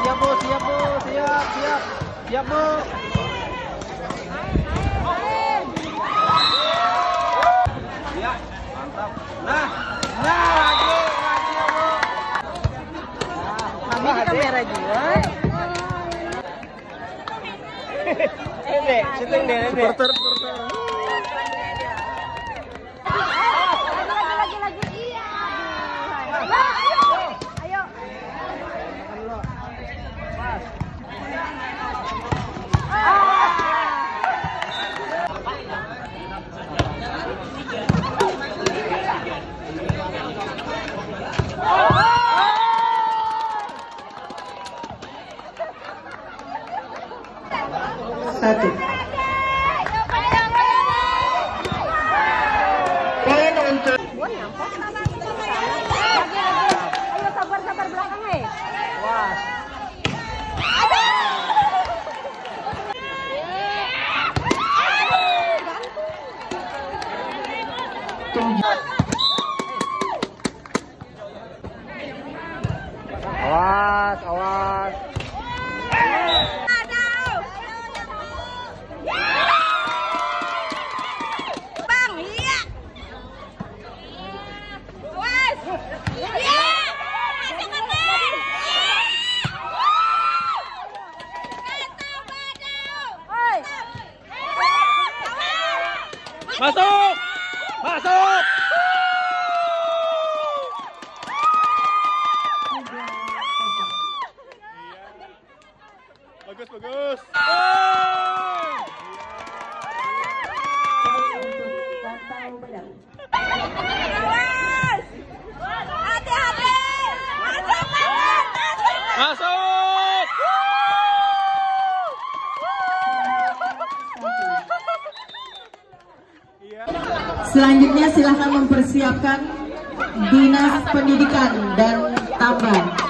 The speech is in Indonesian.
siap Bu, siap Bu, siap, siap, siap Bu. Ya, mantap. Nah, lagi ya Bu. Mami di kamera juga. Dek, syuting deh, Supporter. Satu. Poin untuk. Ayo sabar belakang Was. Awas, awas. Masuk! Masuk! Bagus, bagus. Hati-hati. Masuk! Selanjutnya silahkan mempersiapkan Dinas Pendidikan dan Tambahan.